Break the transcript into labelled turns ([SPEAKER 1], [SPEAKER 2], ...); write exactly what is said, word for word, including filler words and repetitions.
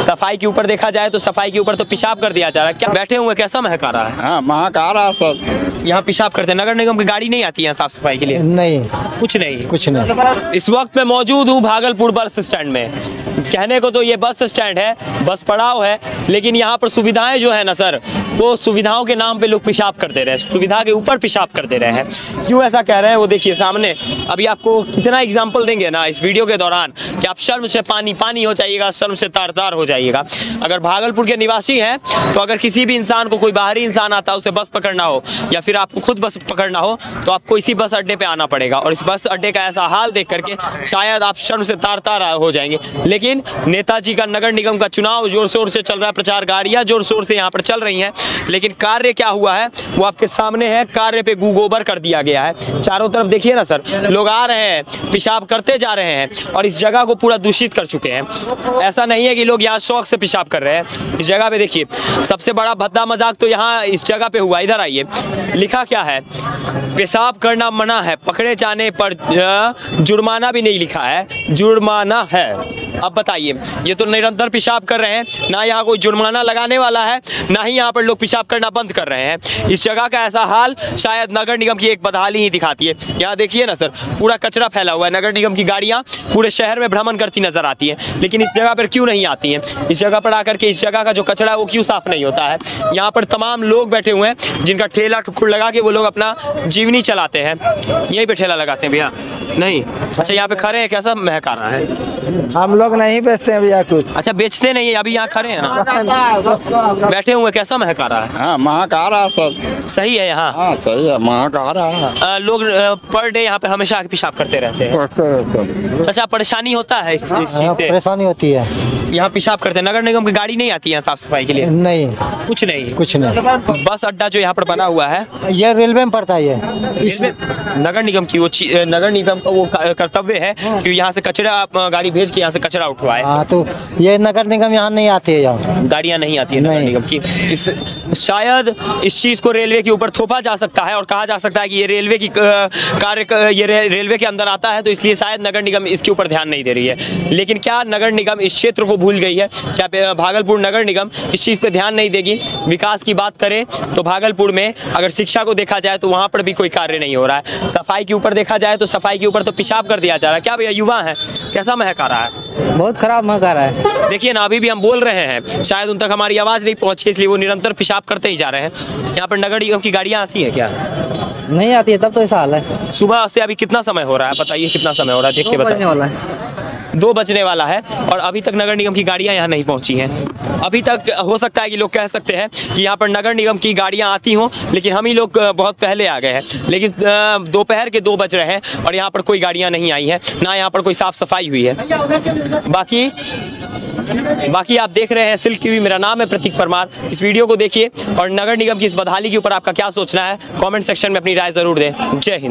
[SPEAKER 1] सफाई के ऊपर देखा जाए तो सफाई के ऊपर तो पेशाब कर दिया जा रहा है। क्या बैठे हुए कैसा महक आ रहा है?
[SPEAKER 2] हाँ महक आ रहा है सर।
[SPEAKER 1] यहाँ पेशाब करते हैं, नगर निगम की गाड़ी नहीं आती है साफ सफाई के लिए?
[SPEAKER 3] नहीं,
[SPEAKER 1] कुछ नहीं
[SPEAKER 3] कुछ नहीं।
[SPEAKER 1] इस वक्त मैं मौजूद हूँ भागलपुर बस स्टैंड में। कहने को तो ये बस स्टैंड है, बस पड़ाव है, लेकिन यहाँ पर सुविधाएं जो है ना सर, वो सुविधाओं के नाम पे लोग पेशाब करते रहे, सुविधा के ऊपर पेशाब करते रहे हैं। क्यों ऐसा कह रहे हैं वो देखिए सामने। अभी आपको कितना एग्जाम्पल देंगे ना इस वीडियो के दौरान कि आप शर्म से पानी पानी हो जाइएगा, शर्म से तार तार हो जाइएगा। अगर भागलपुर के निवासी हैं तो अगर किसी भी इंसान को, कोई बाहरी इंसान आता है, उसे बस पकड़ना हो या फिर आपको खुद बस पकड़ना हो तो आपको इसी बस अड्डे पे आना पड़ेगा। और इस बस अड्डे का ऐसा हाल देख करके शायद आप शर्म से तार तार हो जाएंगे। लेकिन नेताजी का नगर निगम का चुनाव जोर शोर से चल रहा है, प्रचार गाड़ियां जोर शोर से यहाँ पर चल रही हैं, लेकिन कार्य क्या हुआ है वो आपके सामने है। कार्य पे गू गोबर कर दिया गया है। चारों तरफ देखिए ना सर, लोग आ रहे हैं, पेशाब करते जा रहे हैं और इस जगह को पूरा दूषित कर चुके हैं। ऐसा नहीं है कि लोग यहाँ शौक से पेशाब कर रहे हैं। इस जगह पे देखिए सबसे बड़ा भद्दा मजाक तो यहाँ इस जगह पे हुआ। इधर आइए, लिखा क्या है? पेशाब करना मना है, पकड़े जाने पर जुर्माना भी नहीं लिखा है, जुर्माना है। अब बताइए, ये तो निरंतर पेशाब कर रहे हैं, ना यहाँ कोई जुर्माना लगाने वाला है, ना ही यहाँ पर लोग पेशाब करना बंद कर रहे हैं। इस जगह का ऐसा हाल शायद नगर निगम की एक बदहाली ही दिखाती है। यहाँ देखिए ना सर, पूरा कचरा फैला हुआ है। नगर निगम की गाड़ियाँ पूरे शहर में भ्रमण करती नजर आती हैं, लेकिन इस जगह पर क्यों नहीं आती हैं? इस जगह पर आकर के इस जगह का जो कचरा है वो क्यों साफ नहीं होता है? यहाँ पर तमाम लोग बैठे हुए हैं जिनका ठेला ठुक्कुर लगा के वो लोग अपना जीवनी चलाते हैं। यहीं पे ठेला लगाते हैं भैया? नहीं, अच्छा यहाँ पे खड़े हैं, कैसा महक आ रहा है?
[SPEAKER 3] हम लोग नहीं बेचते हैं भैया कुछ।
[SPEAKER 1] अच्छा बेचते नहीं है, अभी यहाँ खड़े हैं ना, बैठे हुए, कैसा महक आ रहा है?
[SPEAKER 2] हाँ महक आ रहा है सर।
[SPEAKER 1] सही है यहाँ?
[SPEAKER 2] हाँ सही है, महक आ रहा है।
[SPEAKER 1] आ, लोग पर डे यहाँ पे हमेशा आके पेशाब करते रहते हैं। अच्छा परेशानी होता है इस, इस चीज से?
[SPEAKER 3] परेशानी होती है,
[SPEAKER 1] यहाँ पेशाब करते हैं। नगर निगम की गाड़ी नहीं आती है साफ सफाई के लिए?
[SPEAKER 3] नहीं,
[SPEAKER 1] कुछ नहीं,
[SPEAKER 3] कुछ नहीं।
[SPEAKER 1] बस अड्डा जो यहाँ पर बना हुआ है,
[SPEAKER 3] ये रेलवे में पड़ता है। ये
[SPEAKER 1] इसमें नगर निगम की वो नगर निगम का वो कर्तव्य है कि यहाँ से कचरा गाड़ी भेज के यहाँ से कचरा उठवाए।
[SPEAKER 3] हाँ, तो ये नगर निगम यहाँ नहीं आती है, यहाँ
[SPEAKER 1] गाड़ियाँ नहीं आती है नगर निगम की। इस शायद इस चीज को रेलवे के ऊपर थोपा जा सकता है और कहा जा सकता है कि ये रेलवे की कार्य, ये रेलवे के अंदर आता है तो इसलिए शायद नगर निगम इसके ऊपर ध्यान नहीं दे रही है। लेकिन क्या नगर निगम इस क्षेत्र को भूल गई है? क्या भागलपुर नगर निगम इस चीज पे ध्यान नहीं देगी? विकास की बात करें तो भागलपुर में अगर शिक्षा को देखा जाए तो वहां पर भी कोई कार्य नहीं हो रहा है। सफाई के ऊपर देखा जाए तो सफाई के ऊपर तो पेशाब कर दिया जा रहा है। क्या भैया युवा है, कैसा महक आ रहा है?
[SPEAKER 4] बहुत खराब महक आ रहा है।
[SPEAKER 1] देखिए ना, अभी भी हम बोल रहे हैं, शायद उन तक हमारी आवाज नहीं पहुंची, इसलिए वो निरंतर पेशाब करते ही जा रहे हैं। यहाँ पर नगर निगम की गाड़ियाँ आती हैं क्या?
[SPEAKER 4] नहीं आती है, तब तो ऐसा हाल है।
[SPEAKER 1] सुबह से अभी कितना समय हो रहा है बताइए, कितना समय हो रहा है? देख के बताइए।
[SPEAKER 4] वाला है
[SPEAKER 1] दो बजने वाला है और अभी तक नगर निगम की गाड़ियां यहाँ नहीं पहुंची हैं। अभी तक हो सकता है कि लोग कह सकते हैं कि यहाँ पर नगर निगम की गाड़ियां आती हों, लेकिन हम ही लोग बहुत पहले आ गए हैं। लेकिन दोपहर के दो बज रहे हैं और यहाँ पर कोई गाड़ियां नहीं आई हैं, ना यहाँ पर कोई साफ सफाई हुई है। बाकी बाकी आप देख रहे हैं सिल्क टीवी, मेरा नाम है प्रतीक परमार। इस वीडियो को देखिए और नगर निगम की इस बदहाली के ऊपर आपका क्या सोचना है कमेंट सेक्शन में अपनी राय जरूर दें। जय हिंद।